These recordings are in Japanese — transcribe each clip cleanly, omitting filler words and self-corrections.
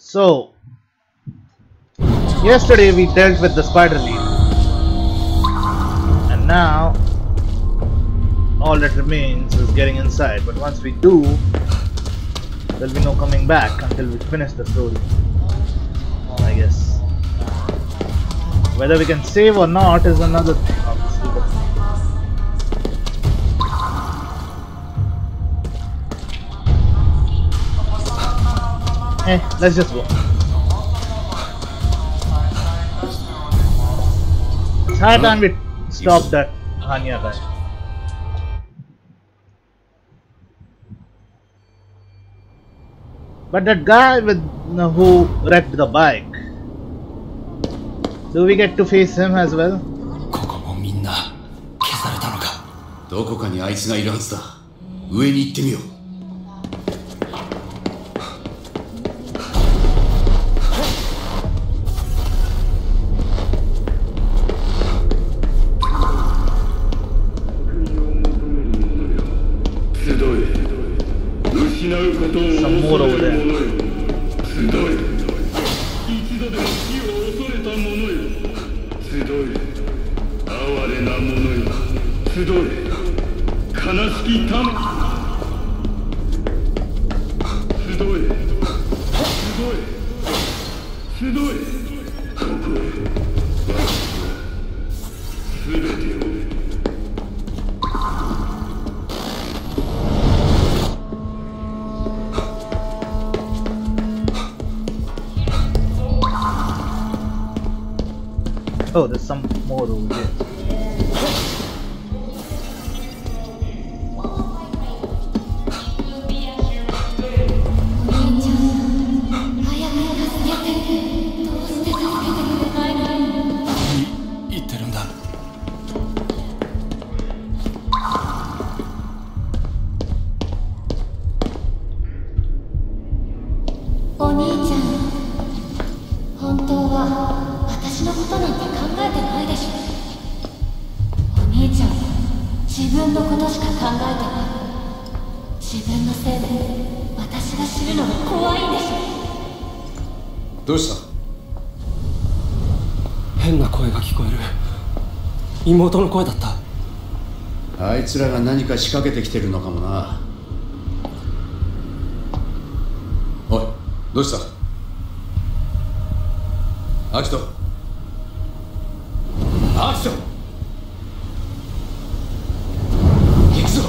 So, yesterday we dealt with the spider leaf, and now all that remains is getting inside. But once we do, there'll be no coming back until we finish the story, I guess. Whether we can save or not is another thing, obviously. Let's just go. It's high time we stop that Hanya guy. But that guy with who wrecked the bike, do we get to face him as well? ここもみんな消されたのか。どこかにあいつがいるはずだ。上に行ってみよう。 Some more over there. Oh, there's some more over here. Dosa. 変な声が聞こえる。妹の声だった。 あいつらが何か仕掛けてきてるのかもな。おい、どうした？アキト。アキト。行くぞ。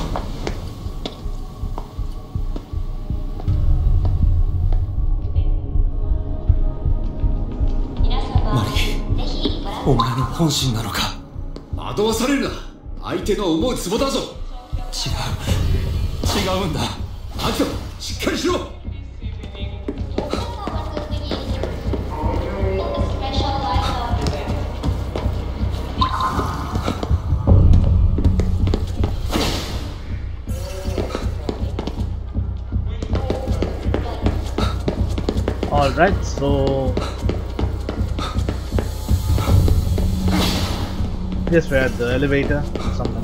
お前の本心なのか。 惑わされるな。相手の思うツボだぞ。 違うんだ。 アキト、しっかりしろ。 Alright, so yes, we're at the elevator or something.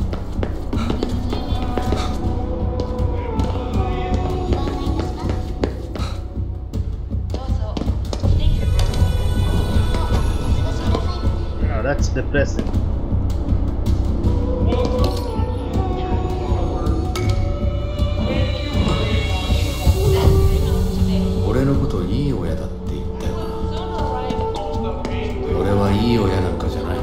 Now that's depressing. I いい親なんかじゃない。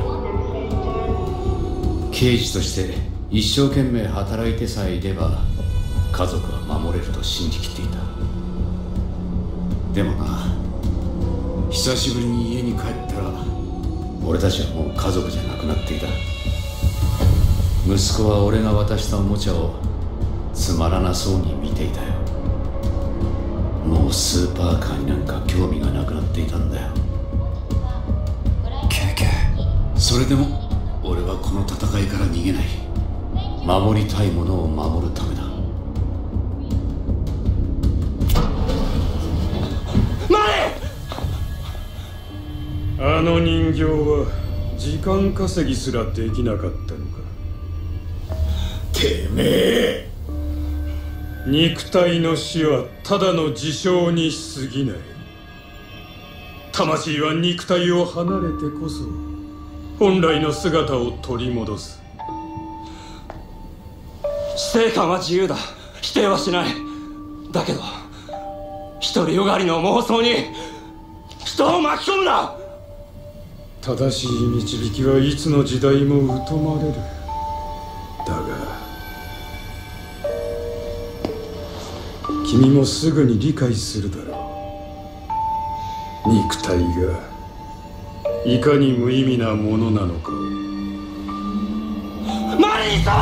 刑事として一生懸命働いてさえいれば家族は守れると信じきっていた。でもな、久しぶりに家に帰ったら俺たちはもう家族じゃなくなっていた。息子は俺が渡したおもちゃをつまらなそうに見ていたよ。もうスーパーカーになんか興味がなくなっていたんだよ。それでも俺はこの戦いから逃げない。守りたいものを守るためだ。 あの人形は時間稼ぎすらできなかったのか。 てめえ、 肉体の死はただの事象に過ぎない。 魂は肉体を離れてこそ本来の姿を取り戻す。 死生観は自由だ。否定はしない。だけど独りよがりの妄想に人を巻き込むな。 正しい導きはいつの時代も疎まれる。だが君もすぐに理解するだろう。肉体がいかに無意味なものなのか。 マリー様！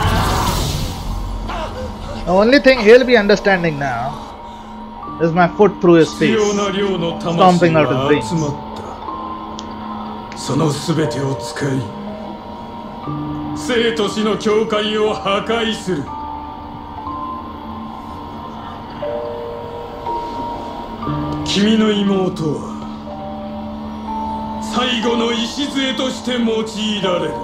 The only thing he'll be understanding now is my foot through his face, stomping out his brains. その全てを使い生と死の境界を破壊する。君の妹は最後の礎として用いられる。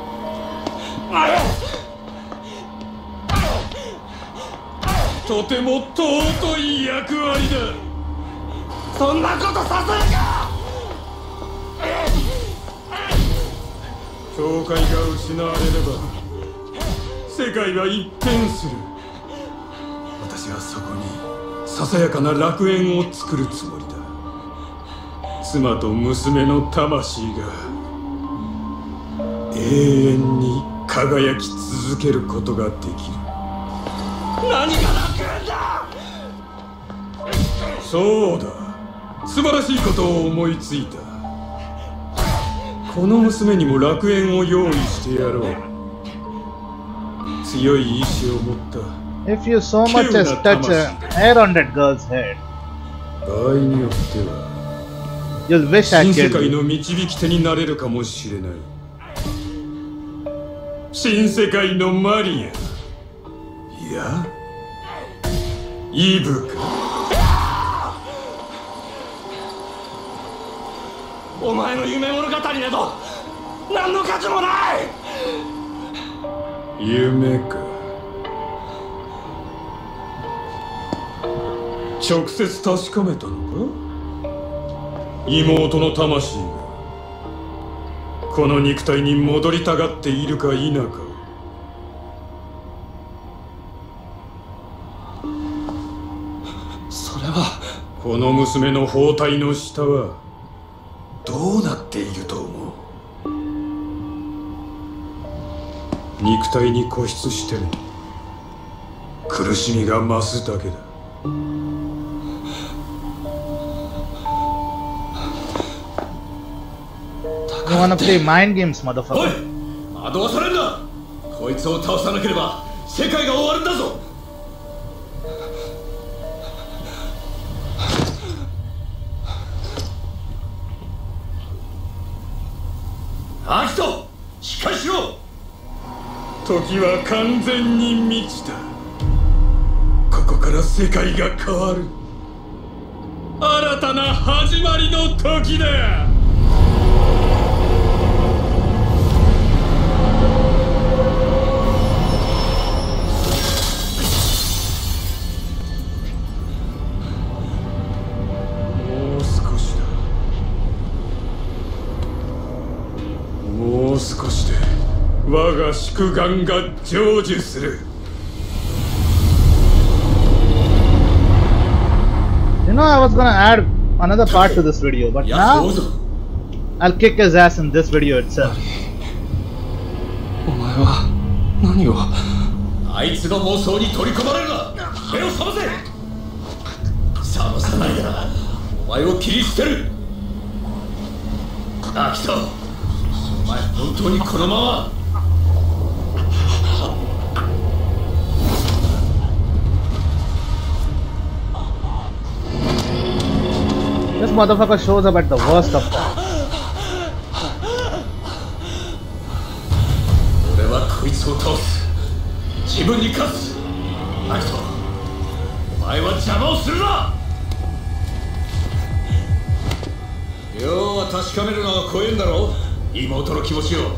とても尊い役割だ。 そんなことさせるか。 境界が失われれば世界は一変する。私はそこにささやかな楽園を作るつもりだ。妻と娘の魂が永遠に輝き続けることができる。 何が楽園だ。 そうだ、素晴らしいことを思いついた。この娘にも楽園を用意してやろう。強い意志を持った If you so much as touch a hair on that girl's head, 場合によっては you'll wish I 新世 killed 界 you. の導き手になれるかもしれない。新世界のマリア、いやイブか。 お前の夢物語など何の価値もない。 夢か。直接確かめたのか。妹の魂がこの肉体に戻りたがっているか否か。 それはこの娘の包帯の下はどうなっていると思う。肉体に固執しても苦しみが増すだけだ。 You wanna play mind games, おい motherfucker? 惑わされんな。こいつを倒さなければ世界が終わるんだぞ。アキト、しっかりしろ。 時は完全に満ちた。ここから世界が変わる。新たな始まりの時だ。もう少しだ。もう少しで我が祝願が成就する。 You know, I was gonna add another part to this video, but や now そうぞ。 I'll kick his ass in this video itself. お前は何を。 あいつの妄想に取り込まれるな。目を覚ませ。覚まさないならお前を切り捨てる。アキト、お前本当にこのまま。 This motherfucker shows up at the worst of times. 俺はこいつを倒す。自分に勝つ。アキト、お前は邪魔をするな。要は確かめるのは怖えんだろ。妹の気持ちを。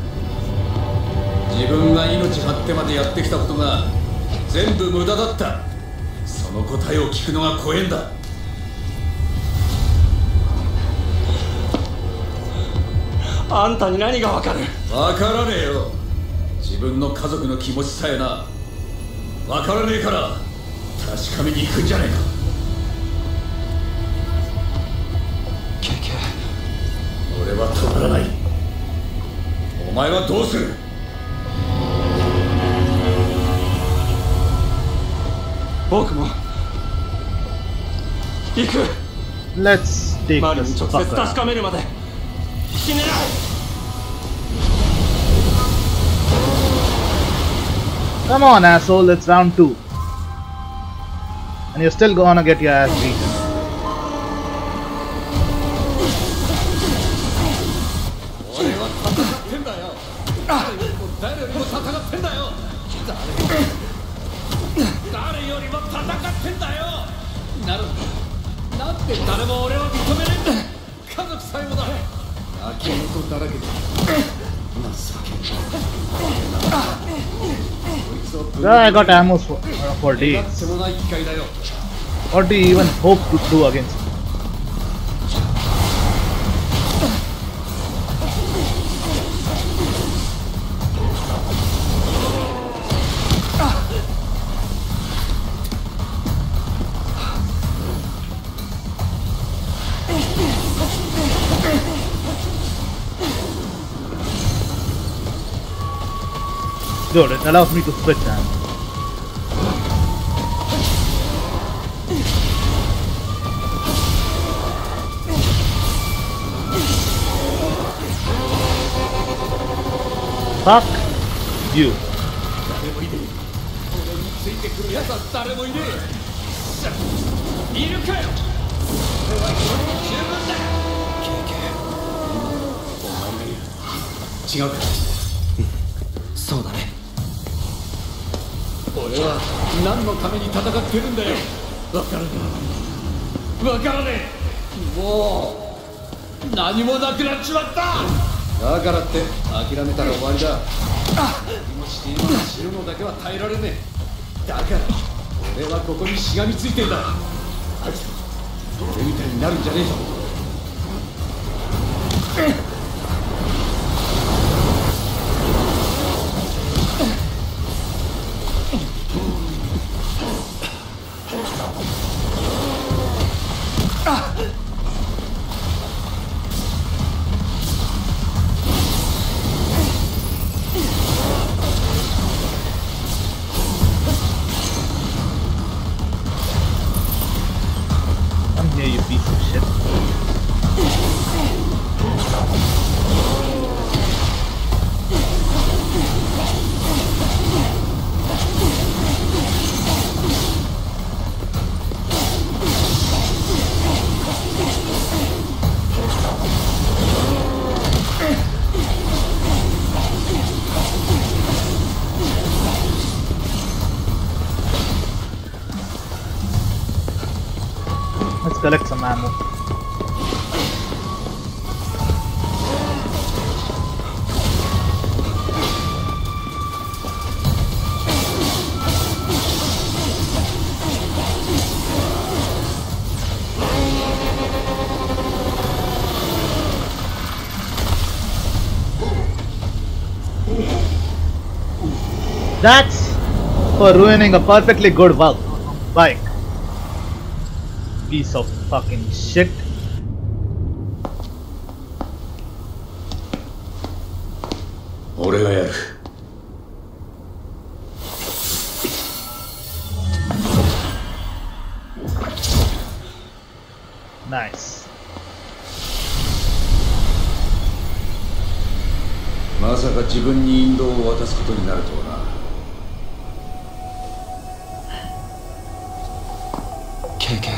自分が命張ってまでやってきたことが全部無駄だった。その答えを聞くのが怖えんだ。 あんたに何がわかる。 わからねえよ。自分の家族の気持ちさえな。わからねえから確かめに行くんじゃねえか。 ケイケイ、 俺は止まらない。お前はどうする？ 僕も行く。 Let's take マリに this 直接 fucker 確かめるまで死ねない。 Come on, asshole, it's round 2. And you're still gonna get your ass beaten. I got ammo for days. What do you even hope to do against me? Dude, it allows me to switch ammo. Fuck you. ついてくるやつは誰もいねえ。いるかよ。俺は十分だ。 違うか。 そうだね。 俺は何のために戦ってるんだよ。わからねえ。わからねえ。もう何もなくなっちまった。だからって諦めたら終わりだ。何もして今死ぬのだけは耐えられねえ。だから俺はここにしがみついてんだ。あいつ俺みたいになるんじゃねえぞ。 Come here, you piece of shit. Let's collect some ammo. That's for ruining a perfectly good bike. Piece of fucking shit. 俺がやる。 Nice. まさか自分に引導を渡すことになるとはな。 ケイケイ、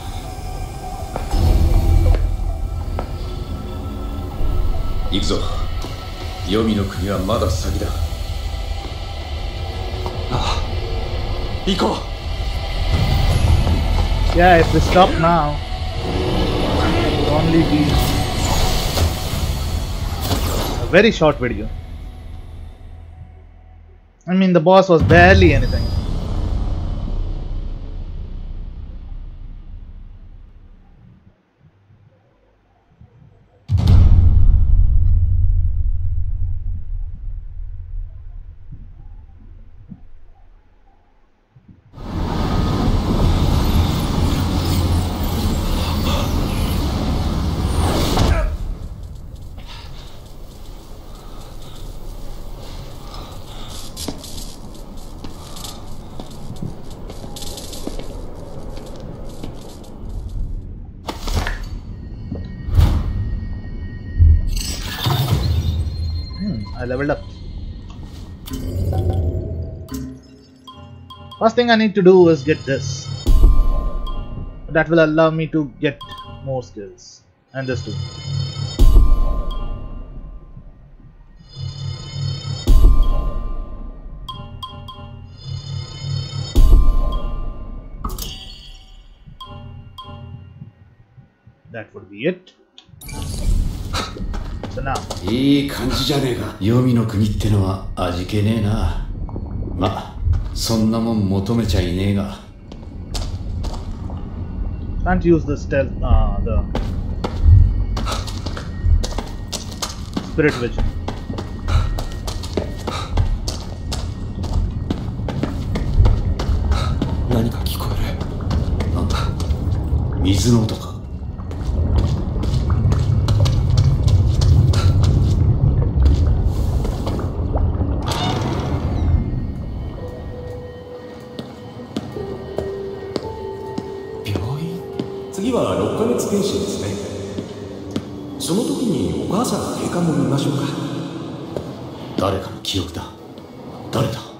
行くぞ。黄泉の国はまだ先だ。 行こう。 Yeah, if we stop now, it will only be a very short video. I mean, the boss was barely anything. I leveled up. First thing I need to do is get this. That will allow me to get more skills. And this too. That would be it. So now. いい感じじゃねえか。黄泉の国ってのは味気ねえな。ま、そんなもん求めちゃいねえが。 Can't use the stealth, the spirit vision. 何か聞こえる。 なんだ、水の音か。 次は6ヶ月検診ですね。その時にお母さんの経過も見ましょうか。 誰かの記憶だ。誰だ。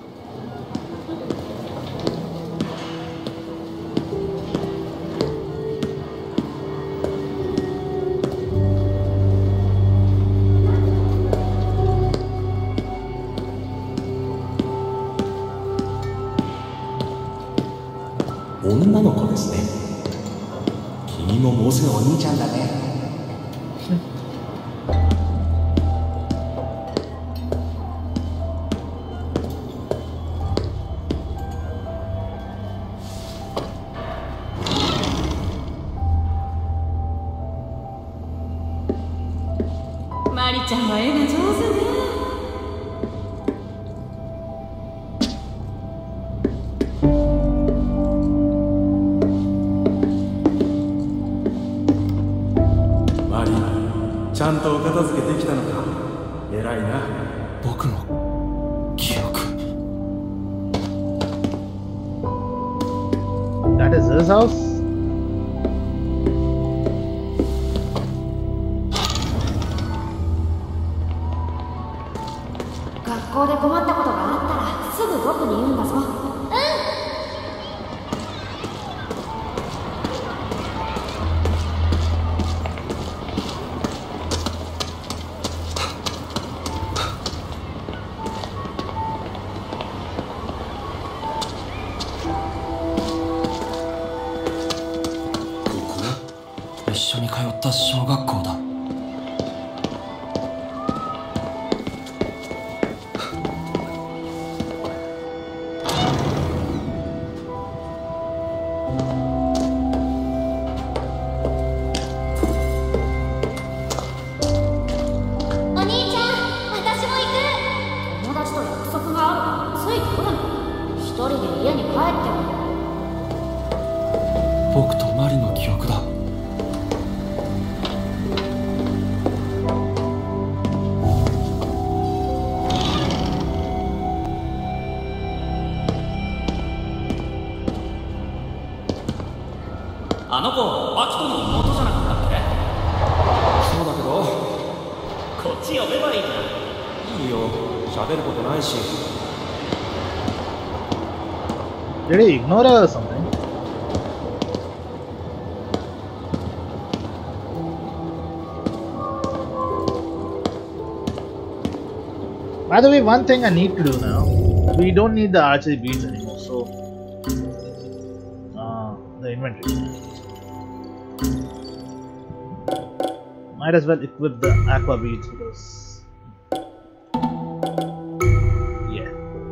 女の子ですね。君ももうすぐお兄ちゃんだね。 マリちゃんは絵が上手ね。 ちゃんとお片付けできたのか。偉いな。 僕の記憶。 That is his house? 学校で困ったことがあったらすぐ僕に言うんだぞ。 一緒に通った小学校だ。 お兄ちゃん、私も行く。友達と約束があるからついてこない。一人で家に帰ってよ。 僕とマリの記憶だ。 あの子、アキトの妹じゃなかったっけ？ そうだけど。 こっち呼べばいいじゃん。 いいよ、喋ることないし。 Did he ignore her or something? By the way, one thing I need to do now, we don't need the archery beads anymore, so the inventory. Might as well equip the aqua beads because yeah.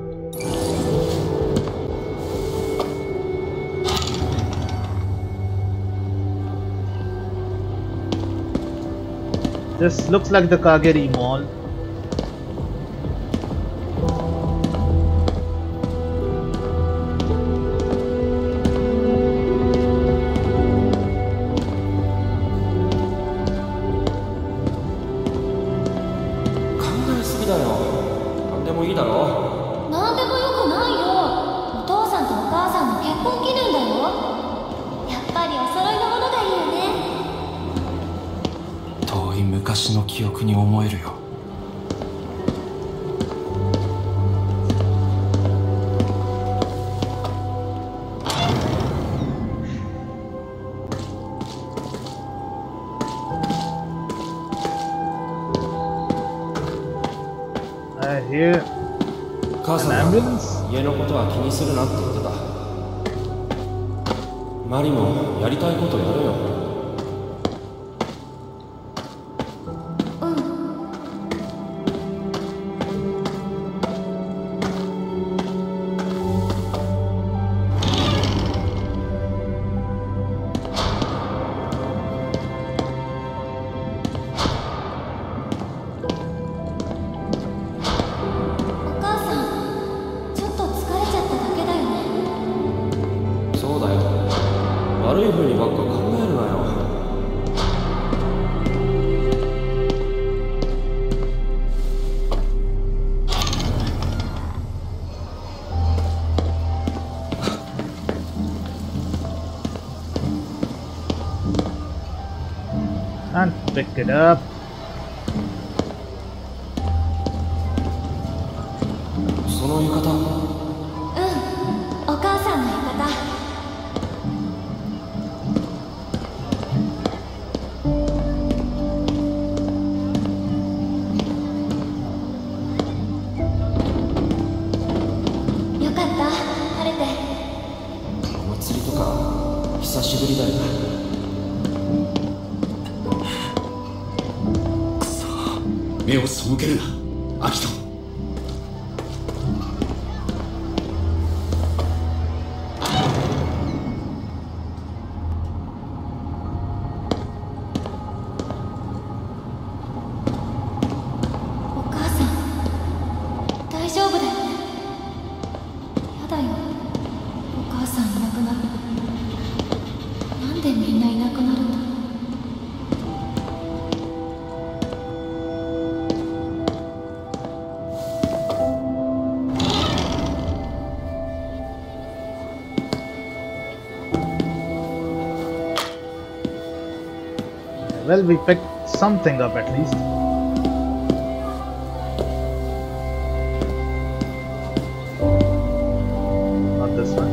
This looks like the Kageri Mall. I hear 母さ an ん ambulance. は家のことは気にするなって言ってた。マリもやりたいことやれよ。 お母さん、ちょっと疲れちゃっただけだよね。 そうだよ。悪い風にばっか考えるなよ。 And pick it up. その浴衣、 お母さんの浴衣。よかった、晴れて。 お祭りとか久しぶりだよな。 目を背けるな、アキト。 お母さん、大丈夫だよね。やだよ、お母さんいなくなる。なんでみんないなくなるんだろう。 Well, we picked something up at least. Not this one.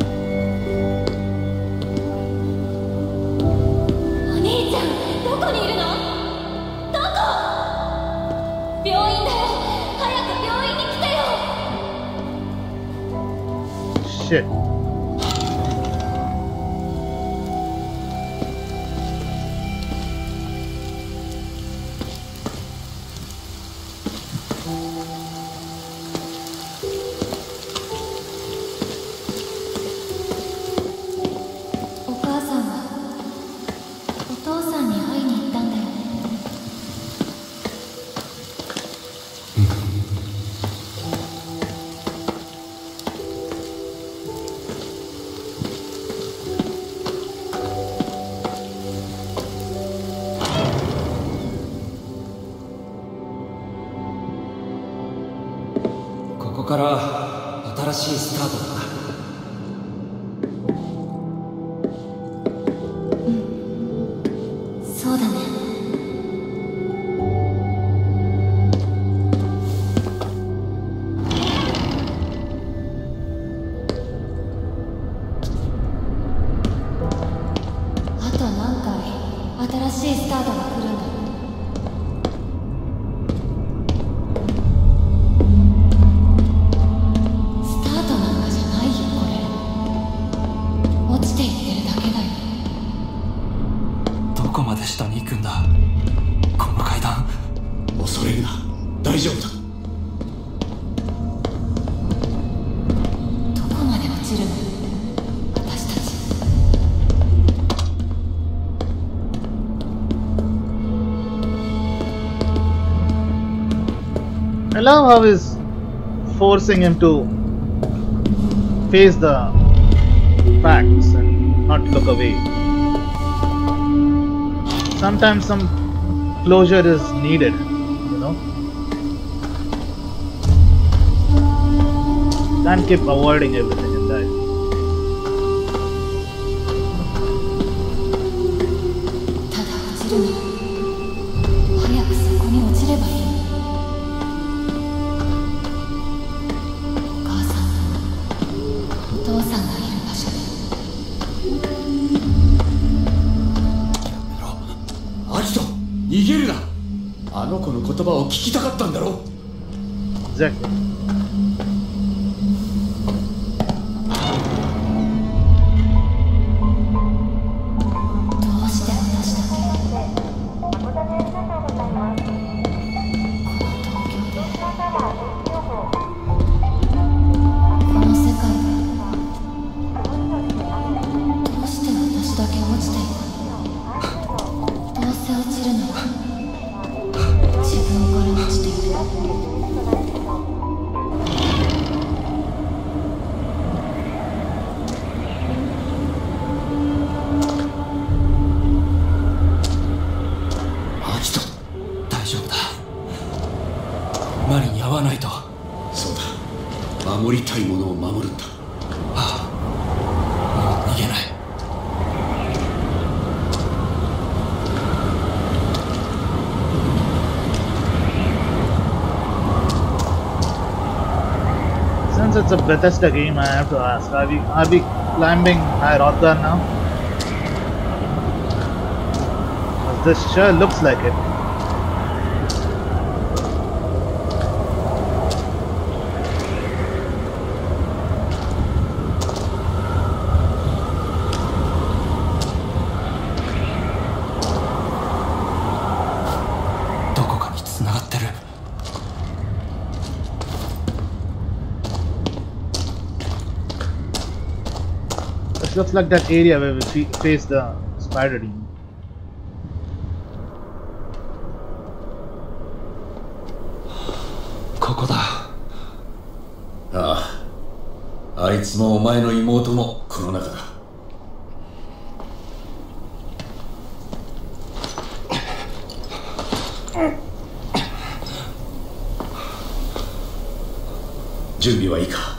お兄ちゃん、どこにいるの？どこ？病院だよ。早く病院に来てよ。 Shit. ここから新しいスタートだな。 そうだね。あと何回新しいスタートが来るんだろう。スタートなんかじゃないよこれ。落ちていってるだけだよ。 どこまで下に行くんだ、この階段。 恐れるな、大丈夫だ。 どこまで落ちるの私たち。 I love how he's forcing him to face the facts and not look away. Sometimes some closure is needed, you know. Can't keep avoiding everything in life. ただ落ちるの。早くそこに落ちればいい。お母さんとお父さんがいる場所で。 アキト、逃げるな。あの子の言葉を聞きたかったんだろ。 Exactly. Since it's a Bethesda game, I have to ask, are we climbing High Rothgar now? This sure looks like it. This looks like that area where we face the spider demon. Ah, あいつもお前の妹もこの中だ。準備はいいか。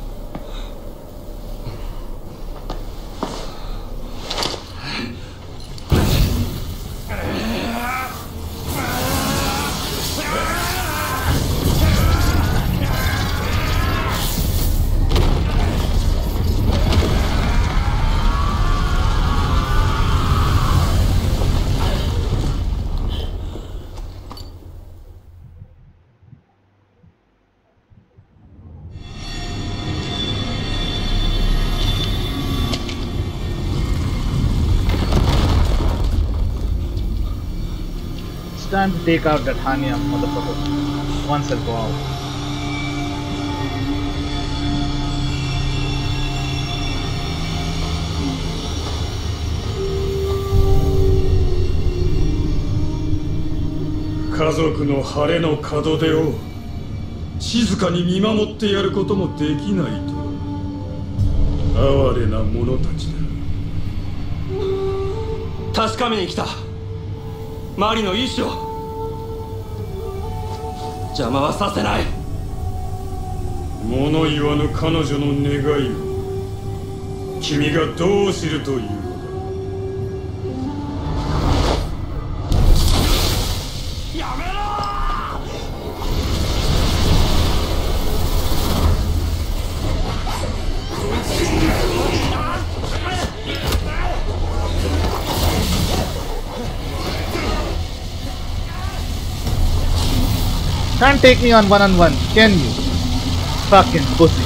It's time to take out that Hanya motherfucker once and for all. 家族の晴れの門出を静かに見守ってやることもできないと哀れな者たちだ。 確かめに来た。マリの意志を邪魔はさせない。 物言わぬ彼女の願いを君がどう知るというのだ。 やめろ Can't take me on one-on-one, can you? Fucking pussy.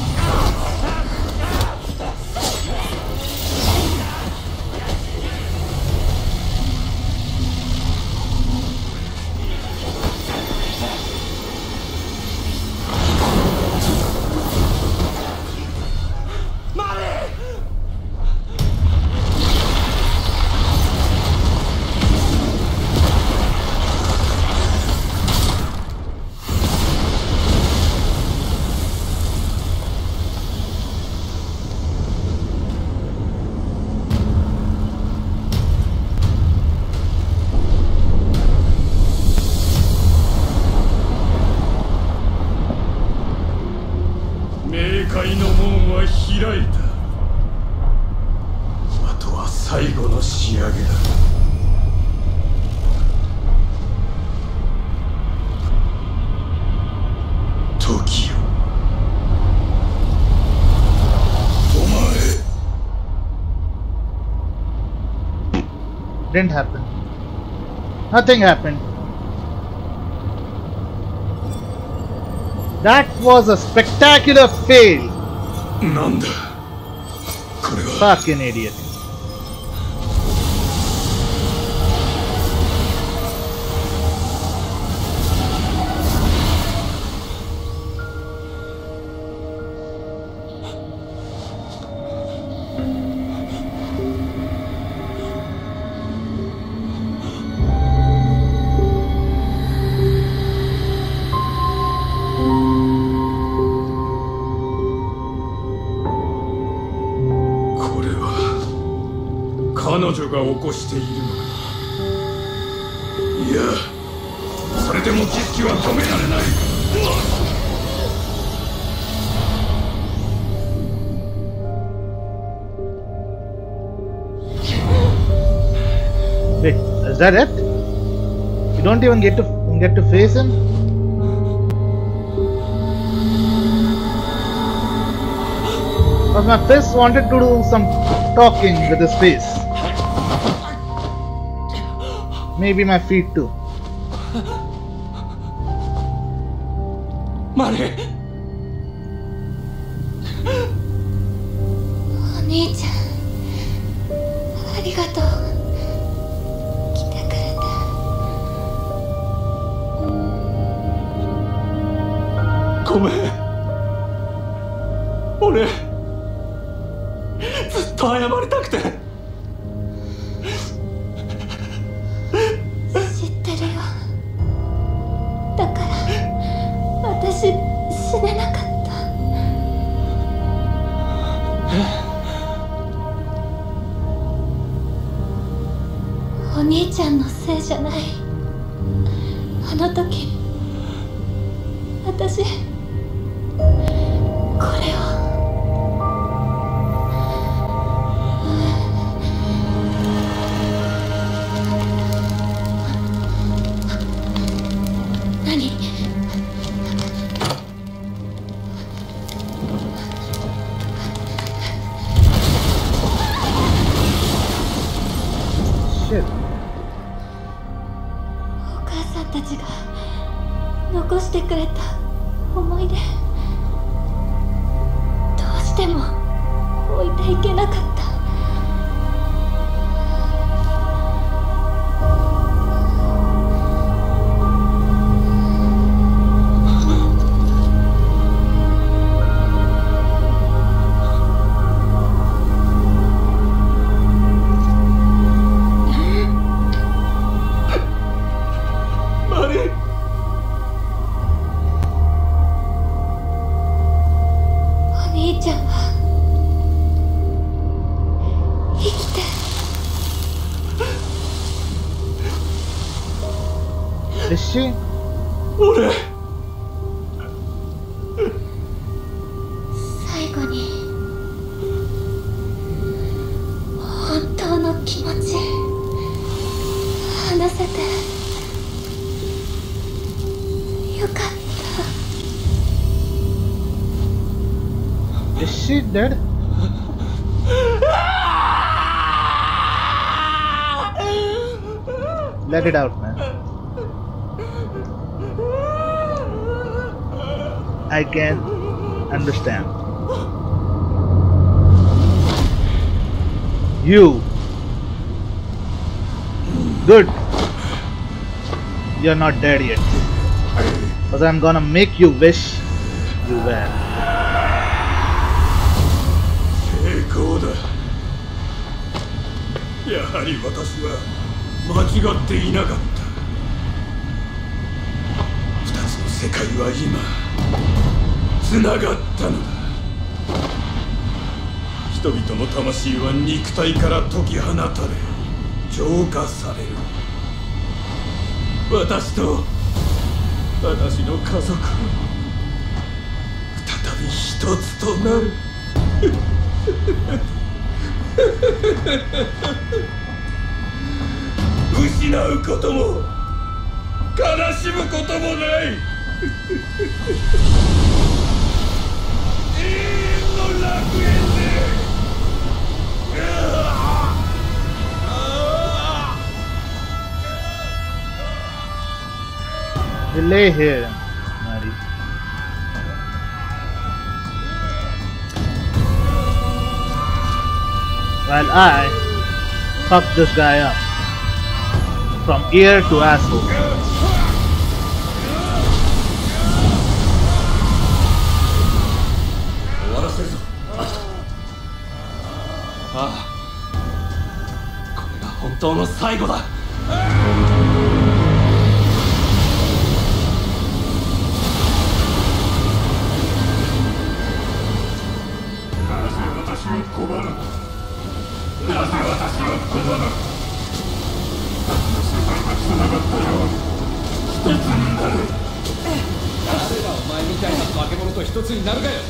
Didn't happen. Nothing happened. That was a spectacular fail. なんだこれは。 Fucking idiot. 彼女が起こしているのか。いや、それでも儀式は止められない。 Wait, is that it? You don't even get to face him? But my fist wanted to do some talking with his face. Maybe my feet too. マリー。 お兄ちゃん、ありがとう。来てくれて。 ごめん。俺ずっと謝りたくて。 知ってるよ。だから私死ねなかった。お兄ちゃんのせいじゃない。あの時私これを。お母さんたちが残してくれた思い出、どうしても置いていけなかった。 Is she? 俺最後に本当の気持ち話せてよかった。 Is she dead? Let it out, man. I can understand. You. Good. You're not dead yet. Because I'm gonna make you wish you were. 成功だ。やはり私は間違っていなかった。二つの世界は今つながったのだ。人々の魂は肉体から解き放たれ浄化される。私と私の家族は再び一つとなる。失うことも悲しむこともない。永遠の楽園で。 You lay here, Mary. while I fuck this guy up from ear to asshole. Ah, これが本当の最後だ。 誰がお前みたいな化け物と一つになるかよ。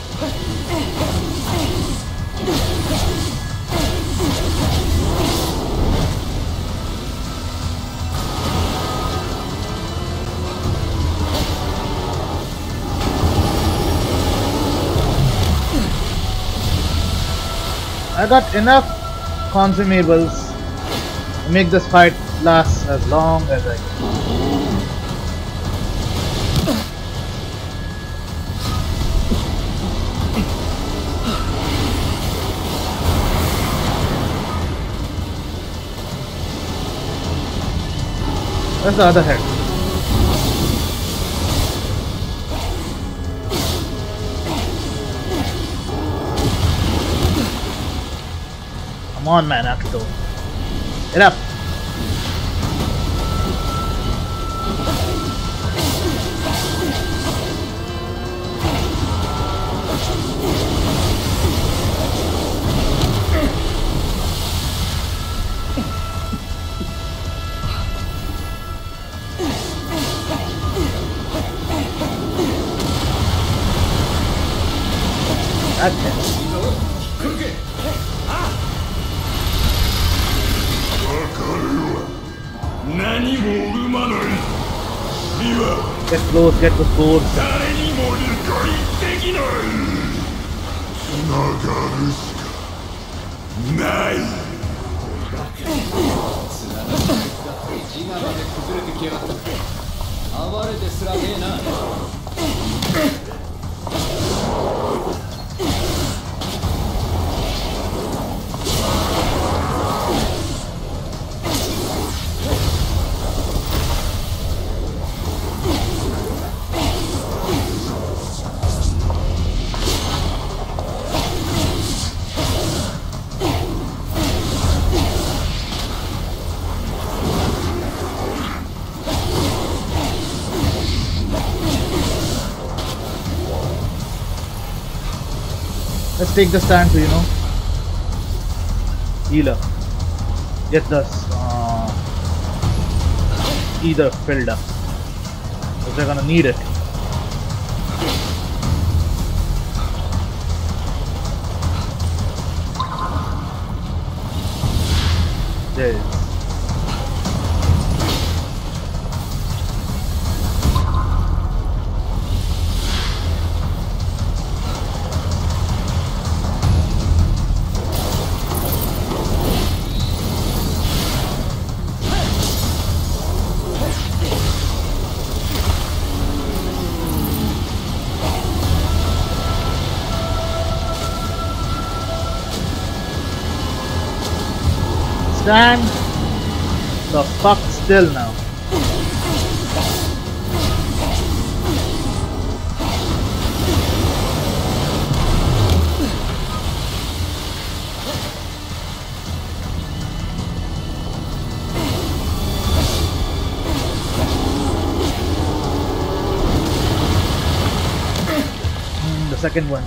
I got enough consumables to make this fight last as long as I can. Where's the other head? Come on, man, Akito. Get up! Okay. 何もおるまない。身は Get close, get the sword. 誰にも理解できない。つながるしかない。 自我まで崩れてきやがった。暴れてすらねえな。 Let's take the stand to, you know, heal up. Get this either filled up, because they're gonna need it. There it is. Stand the fuck still now. The second one.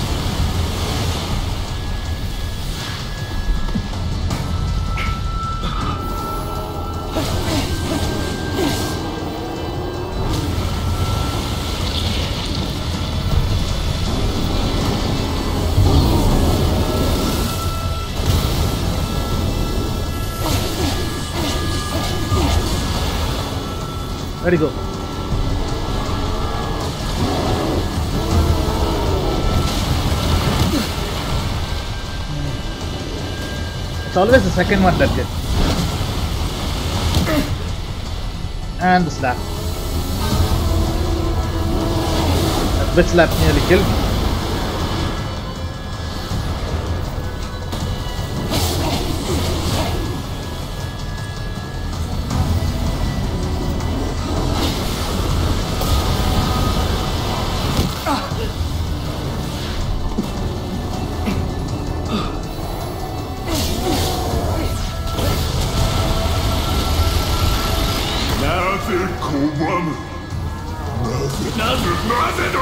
Where'd he go? It's always the second one that gets. And the slap. That bitch slap nearly killed me. 拒む。なぜだ。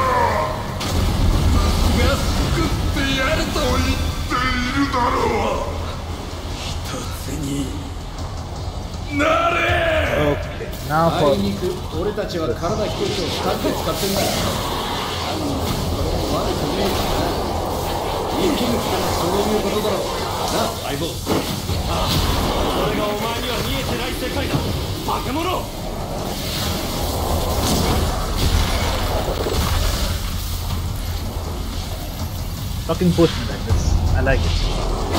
が救ってやると言っているだろう。一つになれ。 Okay, now あ for いにく俺たちは体一つを2つで使ってんだ。犯人はそれも悪くねえからな。生きるってのはそういうことだろうな、相棒。 ああ、それがお前には見えてない世界だ、化け物。 fucking push me like this. I like it.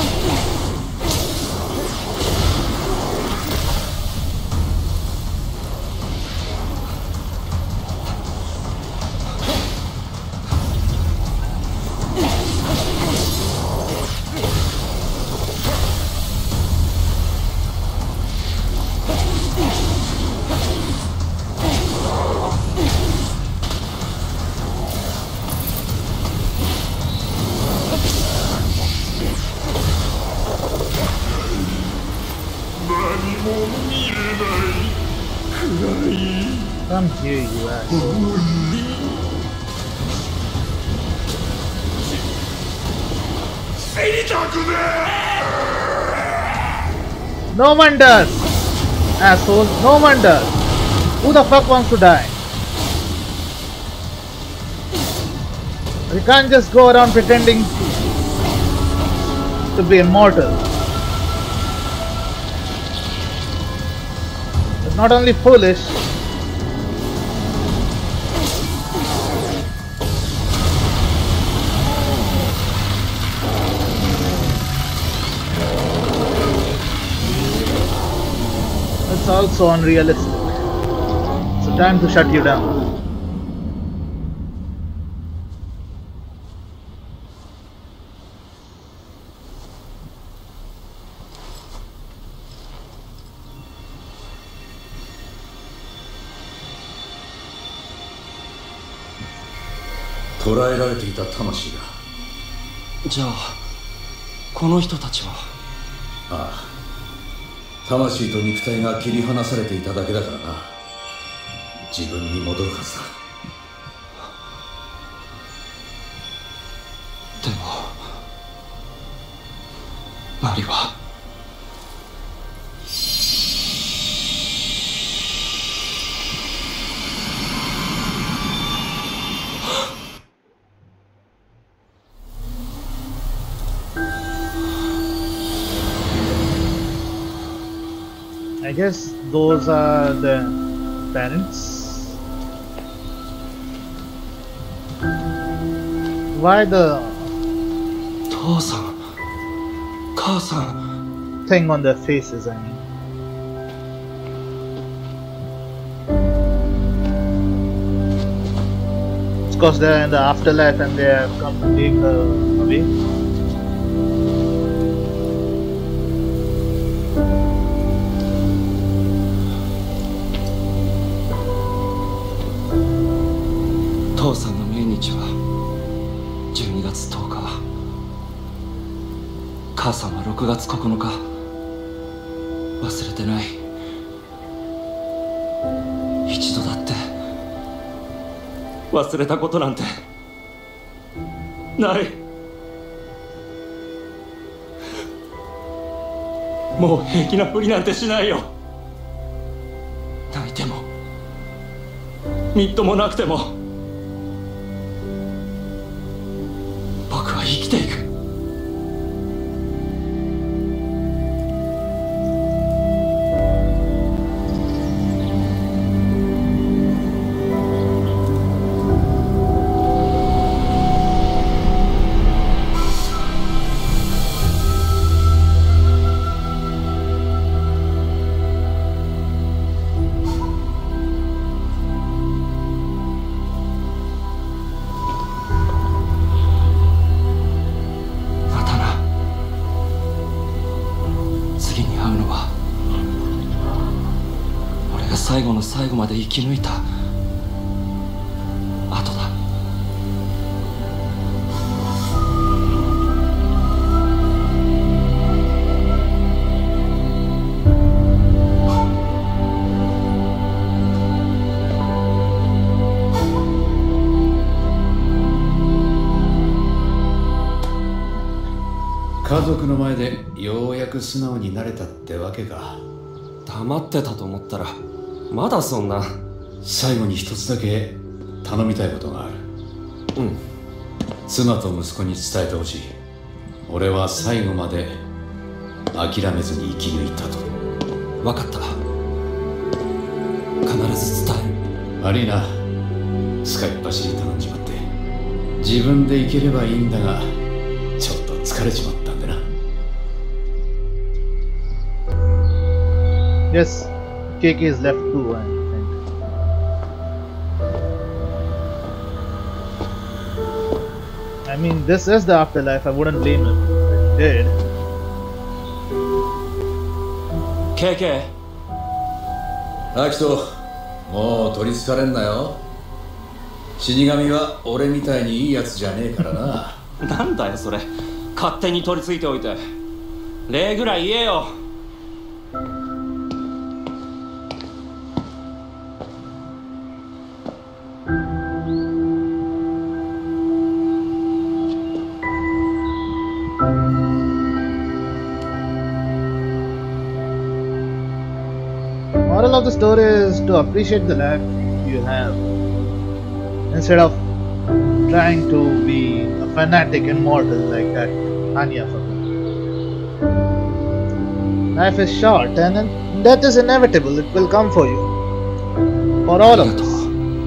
Come here, you asshole. No one does! Asshole, no one does! Who the fuck wants to die? You can't just go around pretending to be immortal. It's not only foolish, it's also unrealistic. So time to shut you down. 「捕らえられていた魂だ」。 じゃあこの人たちは。 ああ、魂と肉体が切り離されていただけだからな。自分に戻るはずだ。 でもマリは。 I guess those are the parents. Why the 父さん母さん。 thing on their faces, I mean. It's because they're in the afterlife and they have come to take her away. 「父さんの命日は12月10日、母さんは6月9日。忘れてない。一度だって忘れたことなんてない。もう平気なふりなんてしないよ。泣いてもみっともなくても僕は生きていく。最後の最後まで生き抜いた後だ。 家族の前でようやく素直になれたってわけか。 黙ってたと思ったらまだそんな。 最後に一つだけ頼みたいことがある。 うん。 妻と息子に伝えてほしい。俺は最後まで諦めずに生き抜いたと。 分かった。必ず伝える。 悪いな、使いっ走り頼んじまって。自分で行ければいいんだが、ちょっと疲れちまったんでな。 Yes, KK is left too, I think. I mean, this is the afterlife. I wouldn't blame him if he did. KK。 アキト、もう取りつかれんなよ。死神は俺みたいにいいやつじゃねえからな。 なんだよそれ。勝手に取り付いておいて。礼ぐらい言えよ。 Moral of the story is to appreciate the life you have instead of trying to be a fanatic immortal like that Anya fucker. Life is short and death is inevitable. It will come for you. For all of us.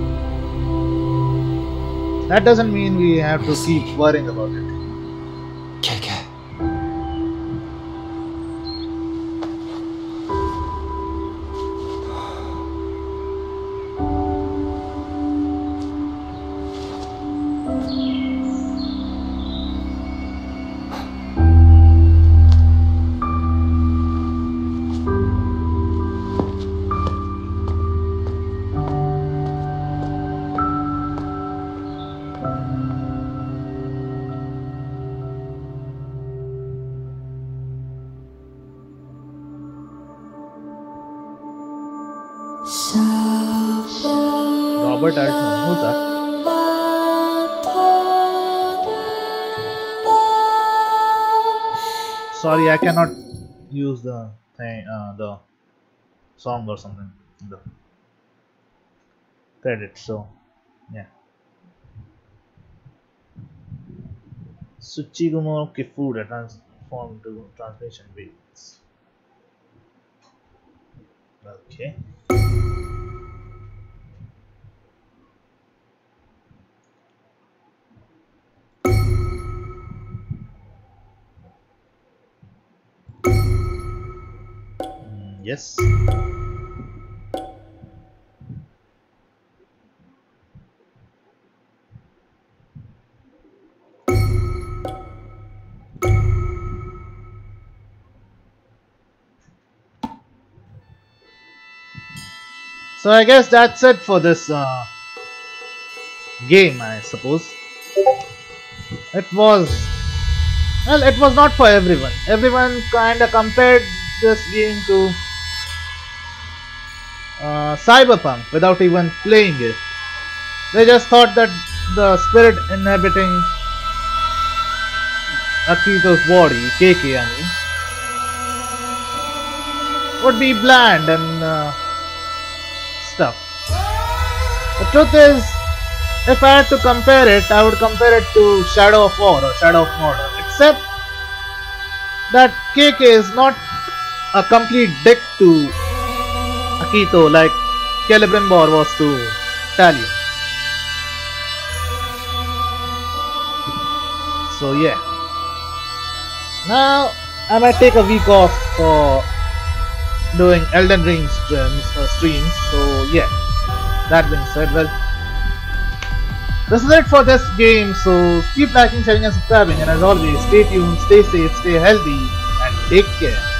That doesn't mean we have to keep worrying about it. KK。 Robert Altman, who's that? Sorry, I cannot use the thing, the song or something, the credit. So, yeah. Tsuchigumo Kifuda transformed to transmission beats. Okay. Yes. So I guess that's it for this game, I suppose. It was, well, it was not for everyone. Everyone kinda compared this game to Cyberpunk without even playing it. They just thought that the spirit inhabiting Akito's body, KK I mean, would be bland and stuff. The truth is, if I had to compare it, I would compare it to Shadow of War or Shadow of Mordor, except that KK is not a complete dick to Akito like Celebrimbor was to Talion. So yeah. Now I might take a week off for doing Elden Ring streams. So yeah. That being said, well, this is it for this game. So keep liking, sharing, and subscribing. And as always, stay tuned, stay safe, stay healthy, and take care.